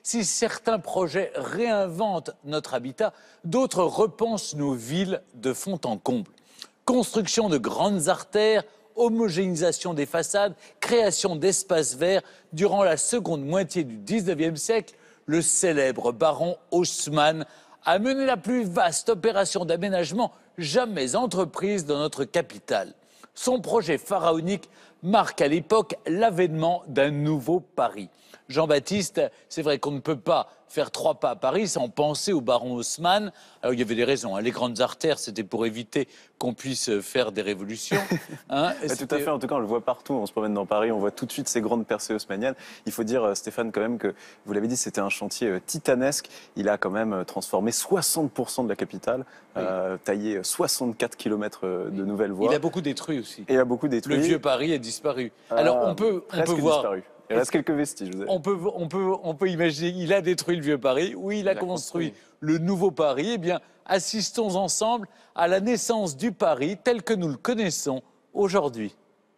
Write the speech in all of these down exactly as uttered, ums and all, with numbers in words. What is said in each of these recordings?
Si certains projets réinventent notre habitat, d'autres repensent nos villes de fond en comble. Construction de grandes artères, homogénéisation des façades, création d'espaces verts. Durant la seconde moitié du dix-neuvième siècle, le célèbre baron Haussmann a mené la plus vaste opération d'aménagement jamais entreprise dans notre capitale. Son projet pharaonique marque à l'époque l'avènement d'un nouveau Paris. Jean-Baptiste, c'est vrai qu'on ne peut pas faire trois pas à Paris sans penser au baron Haussmann. Alors il y avait des raisons, hein. Les grandes artères, c'était pour éviter qu'on puisse faire des révolutions. Hein. Bah, tout à fait, en tout cas on le voit partout, on se promène dans Paris, on voit tout de suite ces grandes percées haussmanniennes. Il faut dire, Stéphane, quand même que, vous l'avez dit, c'était un chantier titanesque. Il a quand même transformé soixante pour cent de la capitale, oui. euh, taillé soixante-quatre kilomètres de nouvelles voies. Il a beaucoup détruit aussi. Et il a beaucoup détruit. Le vieux Paris a disparu. Alors on peut, on peut voir... disparu. Il reste quelques vestiges. Vous avez... on, peut, on, peut, on peut imaginer qu'il a détruit le vieux Paris, oui, il a, il a construit, construit le nouveau Paris. Eh bien, assistons ensemble à la naissance du Paris tel que nous le connaissons aujourd'hui.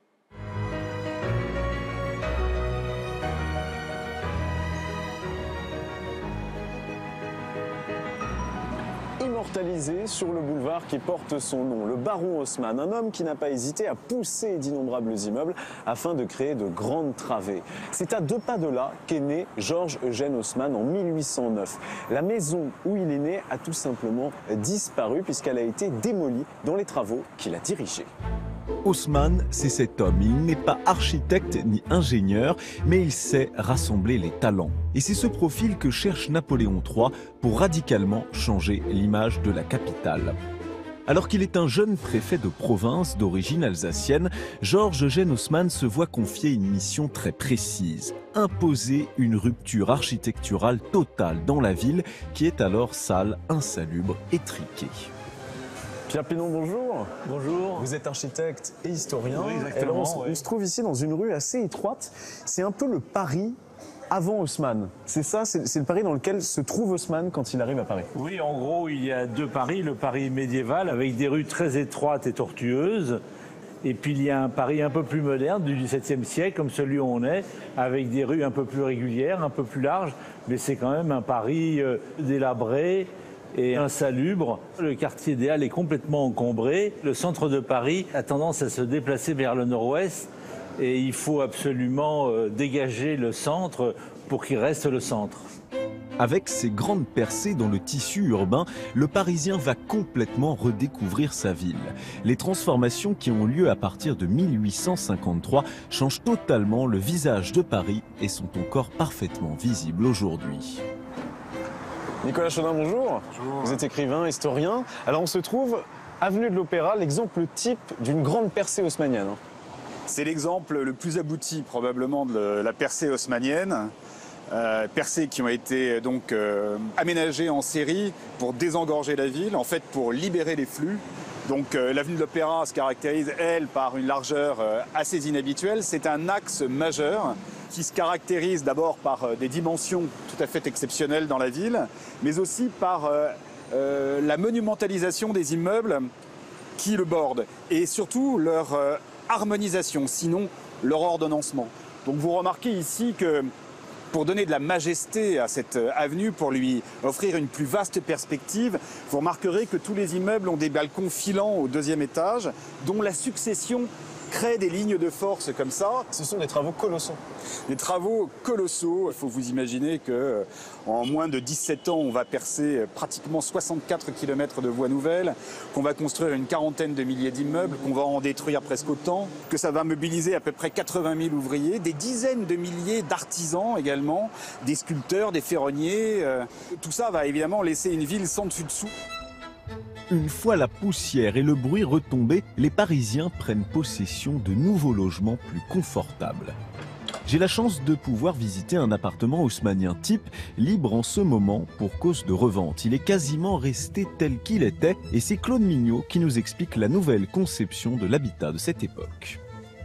Immortalisé sur le boulevard qui porte son nom, le baron Haussmann, un homme qui n'a pas hésité à pousser d'innombrables immeubles afin de créer de grandes travées. C'est à deux pas de là qu'est né Georges Eugène Haussmann en mille huit cent neuf. La maison où il est né a tout simplement disparu puisqu'elle a été démolie dans les travaux qu'il a dirigés. Haussmann, c'est cet homme. Il n'est pas architecte ni ingénieur, mais il sait rassembler les talents. Et c'est ce profil que cherche Napoléon trois pour radicalement changer l'image de la capitale. Alors qu'il est un jeune préfet de province d'origine alsacienne, Georges Eugène Haussmann se voit confier une mission très précise. Imposer une rupture architecturale totale dans la ville qui est alors sale, insalubre, étriquée. Pierre Pinon, bonjour. Bonjour. Vous êtes architecte et historien. Oui, exactement. Et alors on, oui. on se trouve ici dans une rue assez étroite. C'est un peu le Paris avant Haussmann. C'est ça, c'est le Paris dans lequel se trouve Haussmann quand il arrive à Paris. Oui, en gros, il y a deux Paris. Le Paris médiéval avec des rues très étroites et tortueuses. Et puis il y a un Paris un peu plus moderne du dix-septième siècle, comme celui où on est, avec des rues un peu plus régulières, un peu plus larges. Mais c'est quand même un Paris euh, délabré et insalubre. Le quartier des Halles est complètement encombré. Le centre de Paris a tendance à se déplacer vers le nord-ouest et il faut absolument euh, dégager le centre pour qu'il reste le centre. Avec ses grandes percées dans le tissu urbain, le Parisien va complètement redécouvrir sa ville. Les transformations qui ont lieu à partir de mille huit cent cinquante-trois changent totalement le visage de Paris et sont encore parfaitement visibles aujourd'hui. Nicolas Chaudin, bonjour. Bonjour. Vous êtes écrivain, historien. Alors on se trouve avenue de l'Opéra, l'exemple type d'une grande percée haussmannienne. C'est l'exemple le plus abouti probablement de la percée haussmannienne. Euh, percées qui ont été donc euh, aménagées en série pour désengorger la ville, en fait pour libérer les flux. Donc euh, l'avenue de l'Opéra se caractérise, elle, par une largeur euh, assez inhabituelle. C'est un axe majeur qui se caractérise d'abord par euh, des dimensions tout à fait exceptionnelles dans la ville, mais aussi par euh, euh, la monumentalisation des immeubles qui le bordent et surtout leur euh, harmonisation, sinon leur ordonnancement. Donc vous remarquez ici que pour donner de la majesté à cette avenue, pour lui offrir une plus vaste perspective, vous remarquerez que tous les immeubles ont des balcons filants au deuxième étage, dont la succession crée des lignes de force comme ça. Ce sont des travaux colossaux. Des travaux colossaux. Il faut vous imaginer qu'en moins de dix-sept ans, on va percer pratiquement soixante-quatre kilomètres de voies nouvelles, qu'on va construire une quarantaine de milliers d'immeubles, qu'on va en détruire presque autant, que ça va mobiliser à peu près quatre-vingt mille ouvriers, des dizaines de milliers d'artisans également, des sculpteurs, des ferronniers. Tout ça va évidemment laisser une ville sans dessus-dessous. Une fois la poussière et le bruit retombés, les Parisiens prennent possession de nouveaux logements plus confortables. J'ai la chance de pouvoir visiter un appartement haussmannien type, libre en ce moment pour cause de revente. Il est quasiment resté tel qu'il était et c'est Claude Mignot qui nous explique la nouvelle conception de l'habitat de cette époque.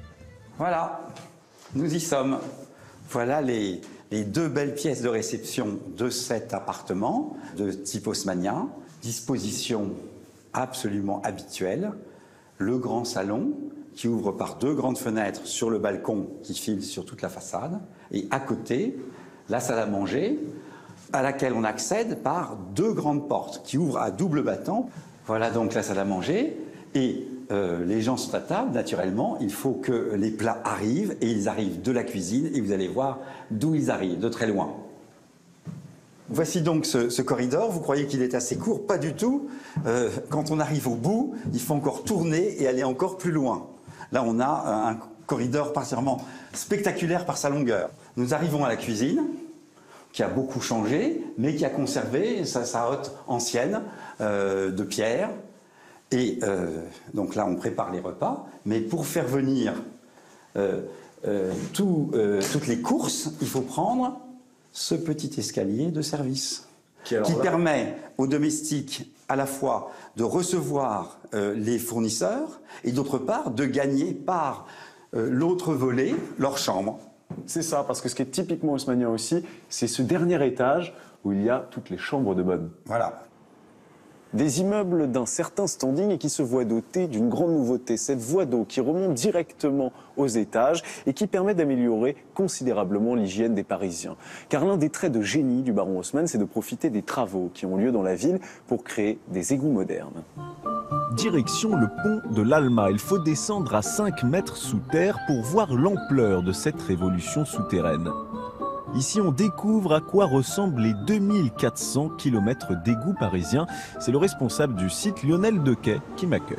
Voilà, nous y sommes. Voilà les, les deux belles pièces de réception de cet appartement de type haussmannien. Disposition absolument habituelle, le grand salon qui ouvre par deux grandes fenêtres sur le balcon qui file sur toute la façade et à côté la salle à manger à laquelle on accède par deux grandes portes qui ouvrent à double battant. Voilà donc la salle à manger. Et euh, les gens sont à table, naturellement. Il faut que les plats arrivent, et ils arrivent de la cuisine, et vous allez voir d'où ils arrivent, de très loin. Voici donc ce, ce corridor. Vous croyez qu'il est assez court? Pas du tout. Euh, quand on arrive au bout, il faut encore tourner et aller encore plus loin. Là, on a un corridor particulièrement spectaculaire par sa longueur. Nous arrivons à la cuisine, qui a beaucoup changé, mais qui a conservé sa, sa hotte ancienne euh, de pierre. Et euh, donc là, on prépare les repas. Mais pour faire venir euh, euh, tout, euh, toutes les courses, il faut prendre ce petit escalier de service qui, qui permet aux domestiques à la fois de recevoir euh, les fournisseurs et d'autre part de gagner par euh, l'autre volet leur chambre. C'est ça, parce que ce qui est typiquement haussmannien aussi, c'est ce dernier étage où il y a toutes les chambres de bonne. Voilà. Des immeubles d'un certain standing et qui se voient dotés d'une grande nouveauté, cette voie d'eau qui remonte directement aux étages et qui permet d'améliorer considérablement l'hygiène des Parisiens. Car l'un des traits de génie du baron Haussmann, c'est de profiter des travaux qui ont lieu dans la ville pour créer des égouts modernes. Direction le pont de l'Alma. Il faut descendre à cinq mètres sous terre pour voir l'ampleur de cette révolution souterraine. Ici, on découvre à quoi ressemblent les deux mille quatre cents kilomètres d'égouts parisiens. C'est le responsable du site, Lionel Dequet, qui m'accueille.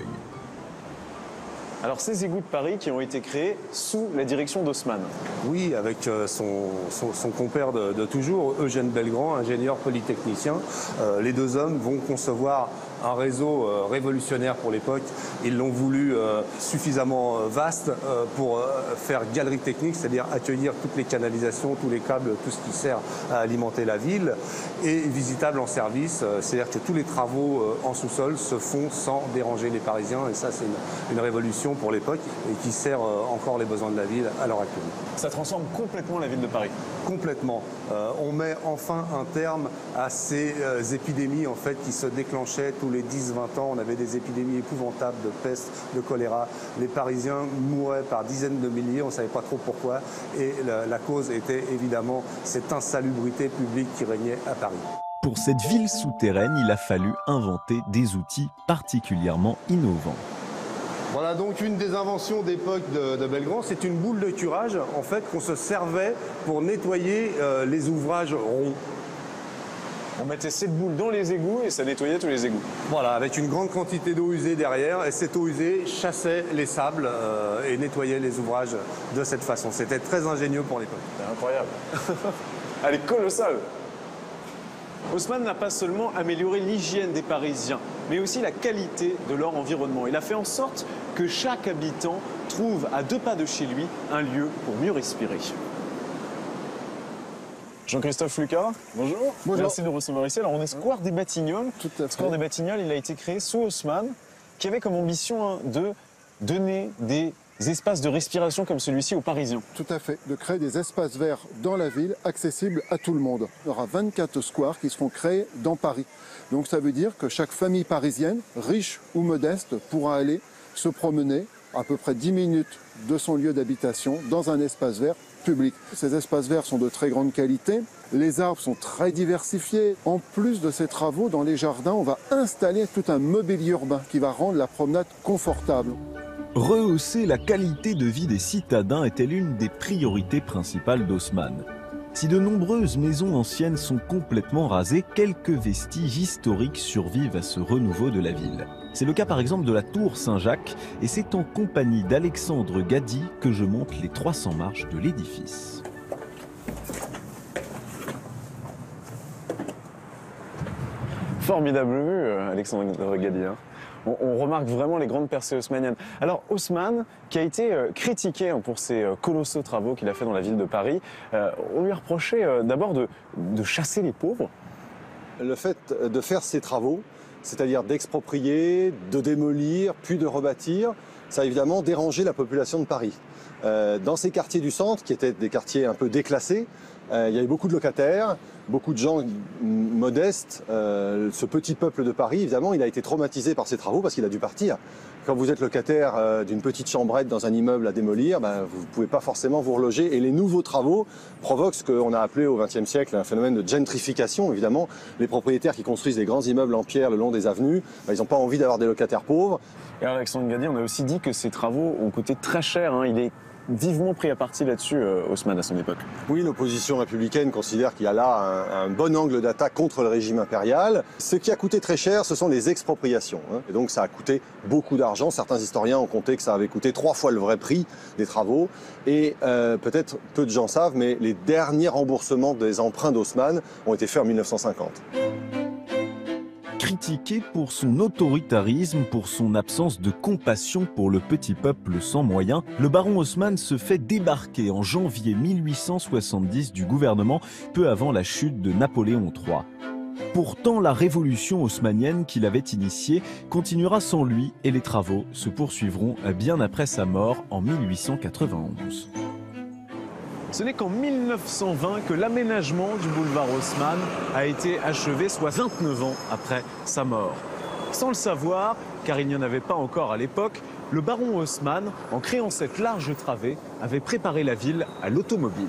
Alors, ces égouts de Paris qui ont été créés sous la direction d'Haussmann. Oui, avec son, son, son compère de, de toujours, Eugène Belgrand, ingénieur polytechnicien. Euh, les deux hommes vont concevoir un réseau euh, révolutionnaire pour l'époque. Ils l'ont voulu euh, suffisamment euh, vaste euh, pour euh, faire galerie technique, c'est-à-dire accueillir toutes les canalisations, tous les câbles, tout ce qui sert à alimenter la ville, et visitable en service, euh, c'est-à-dire que tous les travaux euh, en sous-sol se font sans déranger les Parisiens, et ça c'est une, une révolution pour l'époque et qui sert euh, encore les besoins de la ville à l'heure actuelle. Ça transforme complètement la ville de Paris. Complètement. Euh, on met enfin un terme à ces euh, épidémies en fait qui se déclenchaient tous les dix vingt ans. On avait des épidémies épouvantables de peste, de choléra. Les Parisiens mouraient par dizaines de milliers, on ne savait pas trop pourquoi. Et la, la cause était évidemment cette insalubrité publique qui régnait à Paris. Pour cette ville souterraine, il a fallu inventer des outils particulièrement innovants. Voilà donc une des inventions d'époque de, de Belgrand, c'est une boule de curage en fait qu'on se servait pour nettoyer euh, les ouvrages ronds. On mettait cette boule dans les égouts et ça nettoyait tous les égouts. Voilà, avec une grande quantité d'eau usée derrière, et cette eau usée chassait les sables euh, et nettoyait les ouvrages de cette façon. C'était très ingénieux pour l'époque. C'est incroyable. Elle est colossale. Haussmann n'a pas seulement amélioré l'hygiène des Parisiens, mais aussi la qualité de leur environnement. Il a fait en sorte que chaque habitant trouve à deux pas de chez lui un lieu pour mieux respirer. Jean-Christophe Lucas, bonjour. Bonjour. Merci de nous recevoir ici. Alors on est Square des Batignolles. Tout à fait. Square des Batignolles, il a été créé sous Haussmann, qui avait comme ambition hein, de donner des espaces de respiration comme celui-ci aux Parisiens. Tout à fait, de créer des espaces verts dans la ville accessibles à tout le monde. Il y aura vingt-quatre squares qui seront créés dans Paris. Donc ça veut dire que chaque famille parisienne, riche ou modeste, pourra aller se promener à peu près dix minutes de son lieu d'habitation dans un espace vert public. Ces espaces verts sont de très grande qualité. Les arbres sont très diversifiés. En plus de ces travaux, dans les jardins, on va installer tout un mobilier urbain qui va rendre la promenade confortable. Rehausser la qualité de vie des citadins était l'une des priorités principales d'Haussmann. Si de nombreuses maisons anciennes sont complètement rasées, quelques vestiges historiques survivent à ce renouveau de la ville. C'est le cas par exemple de la tour Saint-Jacques, et c'est en compagnie d'Alexandre Gady que je monte les trois cents marches de l'édifice. Formidable vue, Alexandre Gady. Hein. On, on remarque vraiment les grandes percées haussmanniennes. Alors Haussmann, qui a été euh, critiqué hein, pour ses euh, colossaux travaux qu'il a fait dans la ville de Paris, euh, on lui a reproché euh, d'abord de, de chasser les pauvres. Le fait de faire ces travaux, c'est-à-dire d'exproprier, de démolir, puis de rebâtir, ça a évidemment dérangé la population de Paris. Euh, dans ces quartiers du centre, qui étaient des quartiers un peu déclassés, euh, il y avait beaucoup de locataires, beaucoup de gens modestes, euh, ce petit peuple de Paris, évidemment, il a été traumatisé par ces travaux parce qu'il a dû partir. Quand vous êtes locataire euh, d'une petite chambrette dans un immeuble à démolir, ben, vous ne pouvez pas forcément vous reloger. Et les nouveaux travaux provoquent ce qu'on a appelé au vingtième siècle un phénomène de gentrification. Évidemment, les propriétaires qui construisent des grands immeubles en pierre le long des avenues, ben, ils n'ont pas envie d'avoir des locataires pauvres. Et alors, Alexandre Gadier, on a aussi dit que ces travaux ont coûté très cher. Hein. Il est vivement pris à partie là-dessus, euh, Haussmann, à son époque. Oui, l'opposition républicaine considère qu'il y a là un, un bon angle d'attaque contre le régime impérial. Ce qui a coûté très cher, ce sont les expropriations. Hein. Et donc ça a coûté beaucoup d'argent. Certains historiens ont compté que ça avait coûté trois fois le vrai prix des travaux. Et euh, peut-être peu de gens savent, mais les derniers remboursements des emprunts d'Haussmann ont été faits en mille neuf cent cinquante. Critiqué pour son autoritarisme, pour son absence de compassion pour le petit peuple sans moyens, le baron Haussmann se fait débarquer en janvier mille huit cent soixante-dix du gouvernement, peu avant la chute de Napoléon trois. Pourtant, la révolution haussmannienne qu'il avait initiée continuera sans lui et les travaux se poursuivront bien après sa mort en mille huit cent quatre-vingt-onze. Ce n'est qu'en mille neuf cent vingt que l'aménagement du boulevard Haussmann a été achevé, soit vingt-neuf ans après sa mort. Sans le savoir, car il n'y en avait pas encore à l'époque, le baron Haussmann, en créant cette large travée, avait préparé la ville à l'automobile.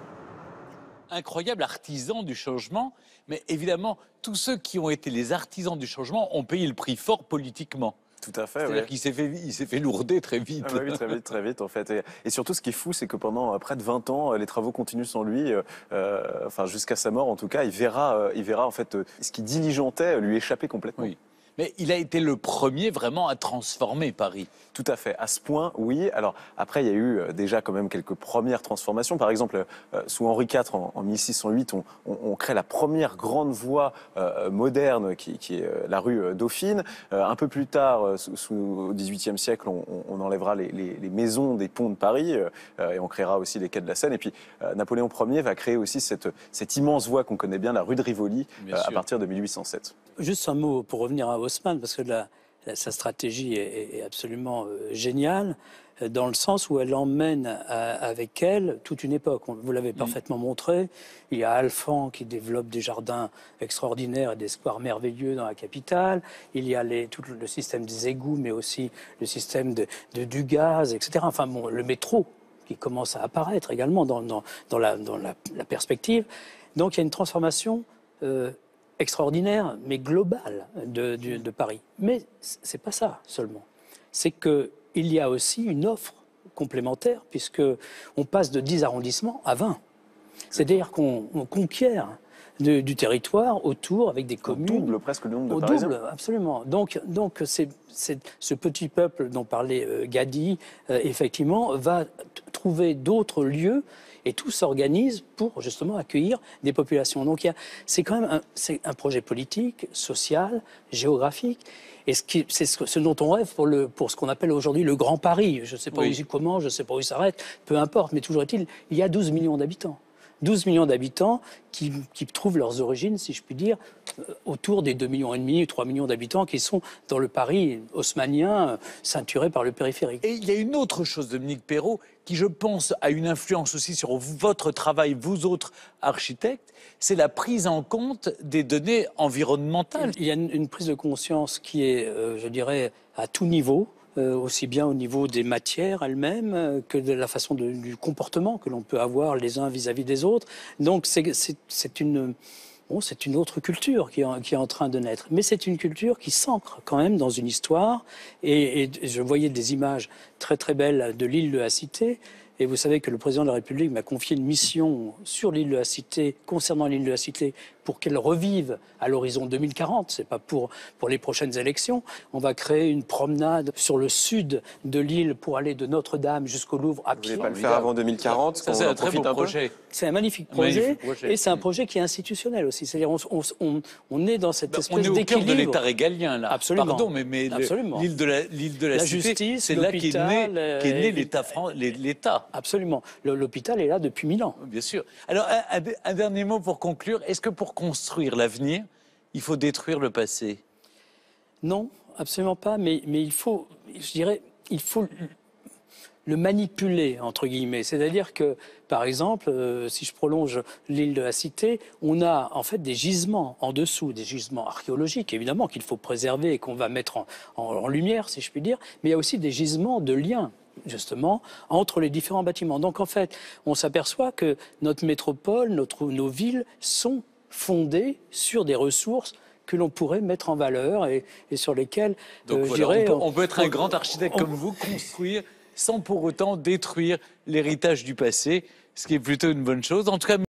Incroyable artisan du changement, mais évidemment, tous ceux qui ont été les artisans du changement ont payé le prix fort politiquement. Tout à fait, C'est-à-dire oui. qu'il s'est fait, il s'est fait lourder très vite. Ah bah oui, très vite, très vite en fait. Et, et surtout, ce qui est fou, c'est que pendant près de vingt ans, les travaux continuent sans lui. Euh, enfin, jusqu'à sa mort, en tout cas, il verra, euh, il verra en fait euh, ce qu'il diligentait lui échapper complètement. Oui. Mais il a été le premier vraiment à transformer Paris. Tout à fait. À ce point, oui. Alors après, il y a eu déjà quand même quelques premières transformations. Par exemple, euh, sous Henri quatre, en, en mille six cent huit, on, on, on crée la première grande voie euh, moderne qui, qui est euh, la rue Dauphine. Euh, un peu plus tard, euh, sous, sous, au dix-huitième siècle, on, on enlèvera les, les, les maisons des ponts de Paris euh, et on créera aussi les quais de la Seine. Et puis euh, Napoléon Ier va créer aussi cette, cette immense voie qu'on connaît bien, la rue de Rivoli, euh, à partir de mille huit cent sept. Juste un mot pour revenir à Haussmann, parce que la, la, sa stratégie est, est absolument euh, géniale, euh, dans le sens où elle emmène à, avec elle toute une époque. On, vous l'avez mmh. parfaitement montré. Il y a Alphand qui développe des jardins extraordinaires et des squares merveilleux dans la capitale. Il y a les, tout le système des égouts, mais aussi le système de, de, du gaz, et cetera. Enfin bon, le métro qui commence à apparaître également dans, dans, dans, la, dans la, la perspective. Donc il y a une transformation euh, extraordinaire, mais globale de, de, de Paris. Mais c'est pas ça seulement. C'est qu'il y a aussi une offre complémentaire, puisqu'on passe de dix arrondissements à vingt. C'est-à-dire qu'on conquiert de, du territoire autour avec des communes. On double presque le nombre de au Parisiens. Double, absolument. Donc, donc c'est, c'est, ce petit peuple dont parlait euh, Gadi, euh, effectivement, va trouver d'autres lieux. Et tout s'organise pour justement accueillir des populations. Donc il y a, c'est quand même un, c'est un projet politique, social, géographique. Et ce qui, c'est ce, ce dont on rêve pour, le, pour ce qu'on appelle aujourd'hui le Grand Paris. Je ne sais pas oui. où il commence, je ne sais pas où il s'arrête, peu importe. Mais toujours est-il, il y a douze millions d'habitants. douze millions d'habitants qui, qui trouvent leurs origines, si je puis dire, autour des deux millions et demi, trois millions d'habitants qui sont dans le Paris haussmannien, ceinturé par le périphérique. Et il y a une autre chose, Dominique Perrault, qui, je pense, a une influence aussi sur votre travail, vous autres architectes, c'est la prise en compte des données environnementales. Il y a une, une prise de conscience qui est, euh, je dirais, à tout niveau. Euh, aussi bien au niveau des matières elles-mêmes euh, que de la façon de, du comportement que l'on peut avoir les uns vis-à-vis des autres. Donc c'est, c'est, c'est, une, bon, c'est une autre culture qui est, qui est en train de naître. Mais c'est une culture qui s'ancre quand même dans une histoire. Et, et je voyais des images très très belles de l'île de la Cité. Et vous savez que le président de la République m'a confié une mission sur l'île de la Cité, concernant l'île de la Cité, pour qu'elle revive à l'horizon deux mille quarante. C'est pas pour, pour les prochaines élections. On va créer une promenade sur le sud de l'île pour aller de Notre-Dame jusqu'au Louvre à pied. Vous voulez pas le faire avant deux mille quarante? Ça, c'est un très beau projet. C'est un magnifique projet, magnifique projet. Et c'est un projet qui est institutionnel aussi. C'est-à-dire on, on, on, on est dans cette ben, espèce d'équilibre. On est au cœur de l'État régalien, là. Absolument. Pardon, mais, mais Absolument. l'île de la, l'île de la, la Cité, justice, c'est là qu'est né, qu'est né l'État, l'État. Absolument. L'hôpital est là depuis mille ans. Bien sûr. Alors, un, un dernier mot pour conclure. Est-ce que pour construire l'avenir, il faut détruire le passé? Non, absolument pas. Mais, mais il faut, je dirais, il faut le manipuler, entre guillemets. C'est-à-dire que, par exemple, euh, si je prolonge l'île de la Cité, on a en fait des gisements en dessous, des gisements archéologiques, évidemment, qu'il faut préserver et qu'on va mettre en, en, en lumière, si je puis dire, mais il y a aussi des gisements de liens, justement, entre les différents bâtiments. Donc, en fait, on s'aperçoit que notre métropole, notre, nos villes sont fondées sur des ressources que l'on pourrait mettre en valeur et, et sur lesquelles, Donc euh, voilà, je dirais... on, peut, on peut être on, un grand architecte on, comme vous, construire sans pour autant détruire l'héritage du passé, ce qui est plutôt une bonne chose. En tout cas,